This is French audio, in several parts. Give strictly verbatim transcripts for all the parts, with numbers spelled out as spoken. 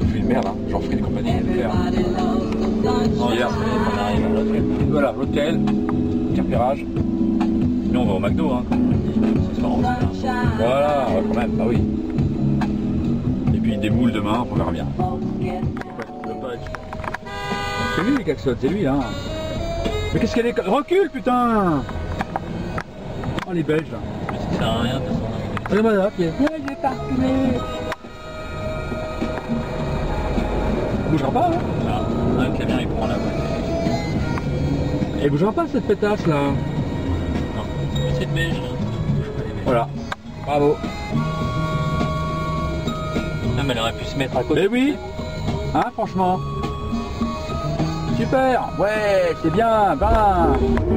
foutu une merde, hein. J'en ferai des compagnies. Hier, On arrive à l'hôtel. voilà, l'hôtel, repérage. Nous on va au McDo, hein, comme on dit, ce soir on va faire. Voilà, ouais, quand même, bah oui. Et puis des boules demain, on verra bien. Le patch. C'est lui les caxotes, c'est lui hein. Mais qu'est-ce qu'elle est... Recule putain. Oh les Belges là. Ça sert à rien de toute façon. Allez voilà, qui est... j'ai pas reculé. Il bougera pas hein. Ah, un camion il prend la voie. Elle bougera pas cette pétasse là. Non. Mais c'est de beige. Hein. Voilà. Bravo. Même elle aurait pu se mettre à côté. Mais oui. Hein franchement. Super. Ouais, c'est bien. Ben.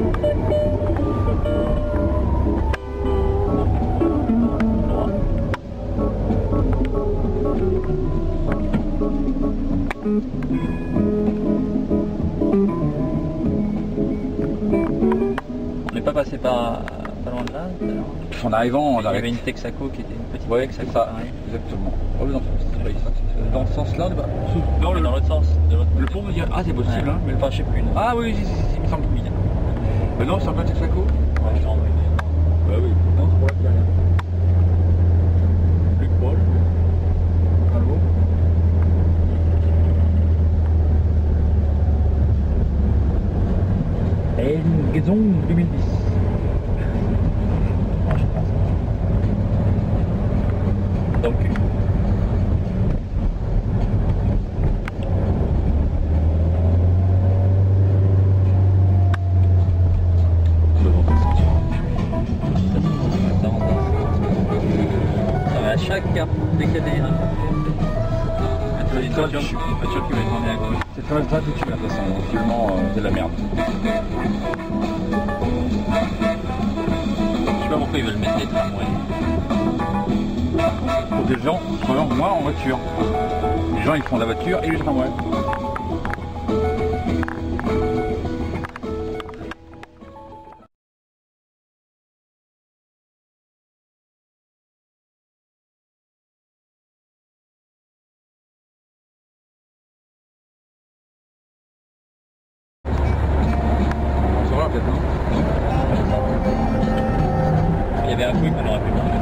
On n'est pas passé par pas loin de là tout à l'heure. En arrivant, on Il y avait arrive. une Texaco qui était une petite Ouais, Texaco. c'est ça. pareil. Exactement. Oh, dans, dans ce sens-là, bah, Non, dans l'autre sens. De l'autre le côté. pont me dit ah c'est possible Ouais. hein. Mais le Enfin, je sais plus. Non. ah oui, si, si, si, il me semble que oui. Mais non, c'est un peu Texaco. Ouais, je l'ai envoyé. Bah oui. Non, c'est pour la rien. Plus que Paul. Allô. Et une Gaison deux mille dix. Non, je pense. Donc, ça va à chaque carte dès qu'il y a des. Une voiture, une voiture qui va être emmenée à gauche. C'est très très foutu là, de toute façon. Actuellement, euh, c'est de la merde. Je sais pas pourquoi ils veulent mettre des tramways. Pour que les gens soient moins en voiture. Les gens ils font de la voiture et les tramways. On saura peut-être non. Il y avait un coup qu'on aurait pu manger.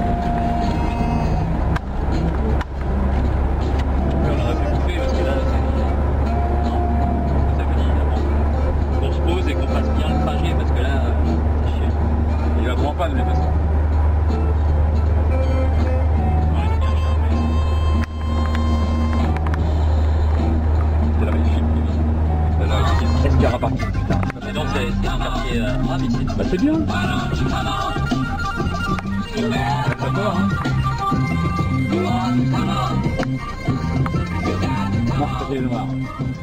On aurait pu couper parce que là, c'est. Non. Ça veut dire avant. Qu'on se pose et qu'on fasse bien le trajet parce que là, euh, c'est chiant. Il va vraiment pas de toute façon. Ouais, il est bien charmé. C'est la magnifique. C'est la magnifique. Est-ce qu'il y aura parti putain. Et donc, c'est c'est un quartier euh, arabe ici. Bah c'est bien. T'as peur hein. Non, c'est le noir.